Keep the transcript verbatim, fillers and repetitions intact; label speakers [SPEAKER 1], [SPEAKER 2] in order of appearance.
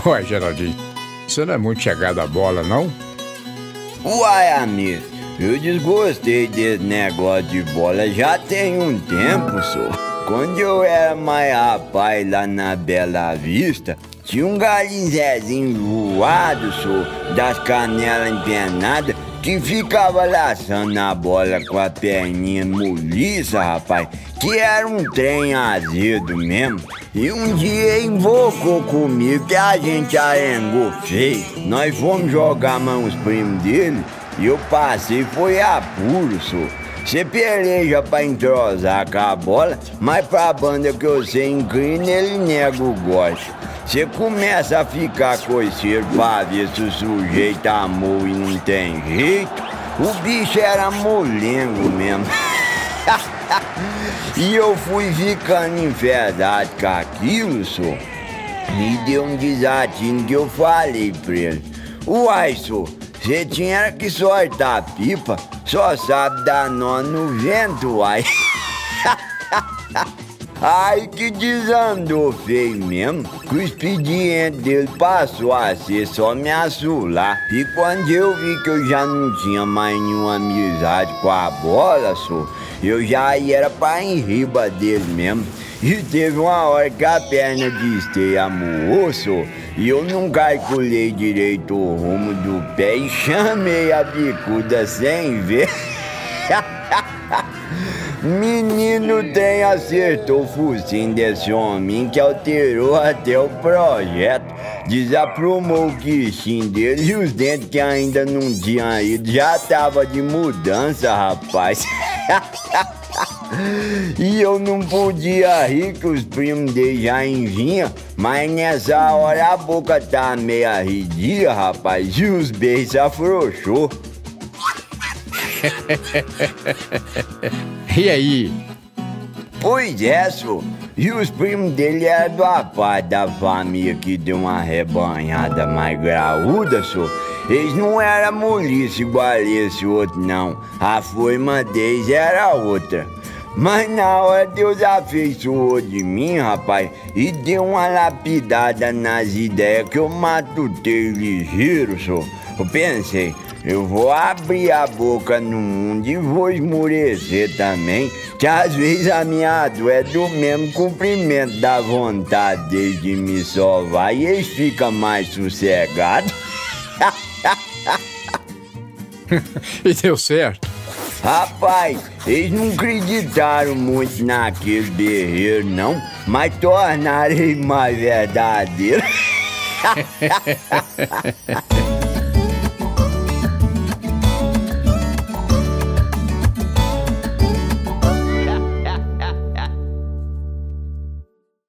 [SPEAKER 1] Ué, Geraldinho, você não é muito chegado à bola, não?
[SPEAKER 2] Uai, amigo, eu desgostei desse negócio de bola já tem um tempo, só. Quando eu era mais rapaz lá na Bela Vista, tinha um galinzezinho voado, só, das canelas empenadas, que ficava laçando na bola com a perninha moliça, rapaz, que era um trem azedo mesmo. E um dia invocou comigo que a gente arengou feio. Nós fomos jogar mais uns primos dele e eu passei, foi apuro, só. Você peleja pra entrosar com a bola, mas pra banda que você inclina, ele nega o gosto. Você começa a ficar coiceiro pra ver se o sujeito amou e não tem jeito. O bicho era molengo mesmo. E eu fui ficando enfesado com aquilo, só. Me deu um desatino que eu falei pra ele: uai, só, você tinha que soltar a pipa, só sabe dar nó no vento, uai. Ai, que desandou feio mesmo, que o expediente dele passou a ser só me assular. E quando eu vi que eu já não tinha mais nenhuma amizade com a bola, só, eu já ia pra em riba dele mesmo. E teve uma hora que a perna de esteia amuou, só, e eu não calculei direito o rumo do pé e chamei a bicuda sem ver. Menino, tem acertou o focinho desse homem que alterou até o projeto. Desaprumou o quichinho dele e os dentes que ainda não tinham ido já tava de mudança, rapaz. E eu não podia rir que os primos dele já vinham, mas nessa hora a boca tá meio arredia, rapaz, e os beijos afrouxou.
[SPEAKER 1] E aí?
[SPEAKER 2] Pois é, só. E os primos dele eram do rapaz da família que deu uma rebanhada mais graúda, só. Eles não eram molice igual esse outro, não. A forma deles era outra. Mas na hora Deus afeiçoou de mim, rapaz, e deu uma lapidada nas ideias que eu matutei ligeiro, só. Eu pensei, eu vou abrir a boca no mundo e vou esmurecer também, que às vezes a minha dor é do mesmo cumprimento da vontade deles de me salvar e eles ficam mais sossegados.
[SPEAKER 1] E deu certo?
[SPEAKER 2] Rapaz, eles não acreditaram muito naquele berreiro, não, mas tornaram ele mais verdadeiro.